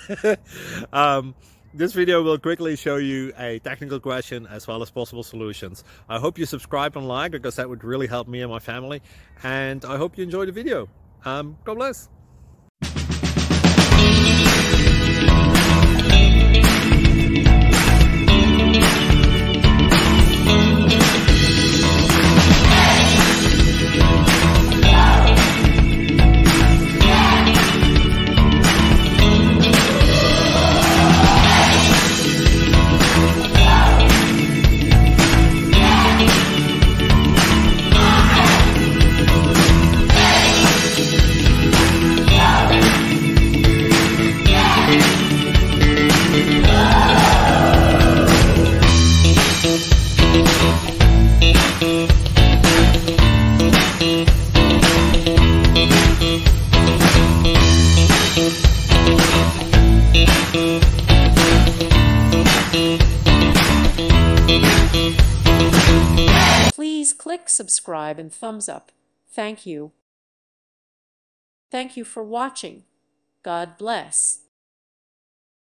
This video will quickly show you a technical question as well as possible solutions. I hope you subscribe and like, because that would really help me and my family. And I hope you enjoy the video. God bless. Please click subscribe and thumbs up. Thank you. Thank you for watching. God bless.